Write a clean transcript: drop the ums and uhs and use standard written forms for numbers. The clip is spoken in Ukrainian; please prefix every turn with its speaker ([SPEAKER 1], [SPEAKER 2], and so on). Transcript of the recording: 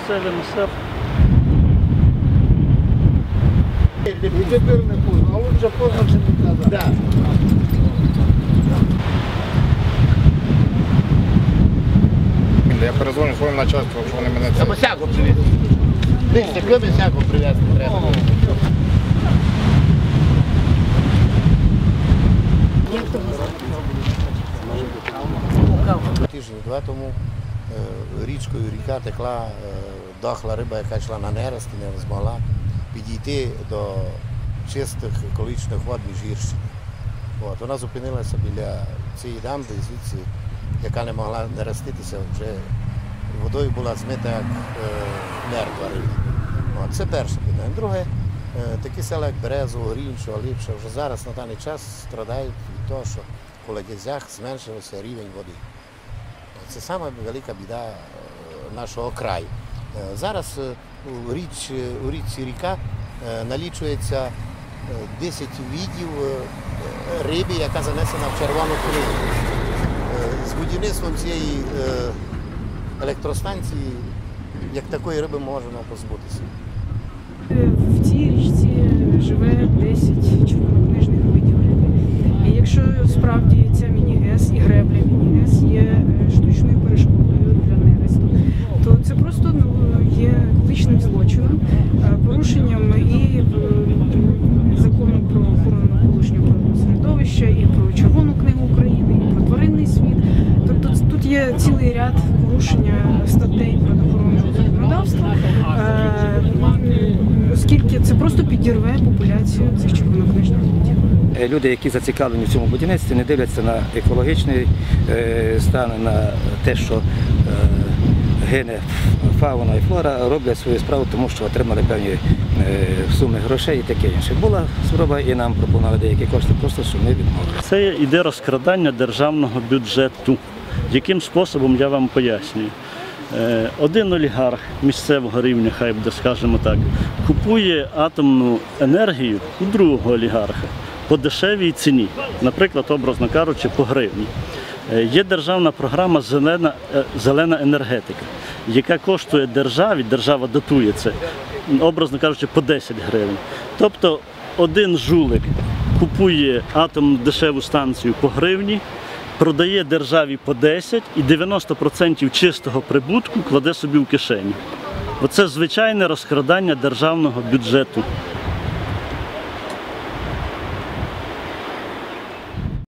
[SPEAKER 1] місцевий населення.
[SPEAKER 2] І тепер не поздно, а лучше поздно, чим ніколи. Да.
[SPEAKER 3] Я перезвоню своїм начальству, що вони мене...
[SPEAKER 2] Треба всяко привезти. Дивіться, кроме всяко привезти треба. Тиждень-два тому річкою ріка текла, дохла риба, яка йшла на нерест і не змогла підійти до чистих екологічних вод Міжгірщини. Вона зупинилася біля цієї дамби, звідси, яка не могла нереститися, вже водою була змита як мертва риба. Це перше питання. Друге, такі села, як Березово, Грінчо, Ліпша, вже зараз на даний час страдають від того, що у Легезях зменшився рівень води. Це саме велика біда нашого краю. Зараз у річці Ріка налічується 10 видів риби, яка занесена в червону книгу. З будівництвом цієї електростанції, як такої риби, можемо позбутися.
[SPEAKER 4] В цій річці живе 10 червонокнижних видів риби. І якщо справді ця міні-ГЕС і гребля міні-ГЕС є штучною перешкодою для нересту, то це просто є екологічним злочином, порушенням і закону про охорону навколишнього природного середовища, і про Червону книгу України, і про тваринний світ. Тобто тут є цілий ряд порушення статей природоохоронного законодавства, оскільки це просто підірве популяцію цих червонокнижних видів.
[SPEAKER 5] Люди, які зацікавлені в цьому будівництві, не дивляться на екологічний стан, на те, що гине фауна і флора, роблять свою справу, тому що отримали певні суми грошей і таке інше. Була спроба і нам пропонували деякі кошти, просто що ми відмовили.
[SPEAKER 1] Це йде розкрадання державного бюджету. Яким способом, я вам пояснюю. Один олігарх місцевого рівня, хай буде, скажімо так, купує атомну енергію у другого олігарха по дешевій ціні, наприклад, образно кажучи, по гривні. Є державна програма «Зелена енергетика», яка коштує державі, держава дотує це, образно кажучи, по 10 гривень. Тобто один жулик купує атомну дешеву станцію по гривні, продає державі по 10 і 90% чистого прибутку кладе собі в кишеню. Оце звичайне розкрадання державного бюджету.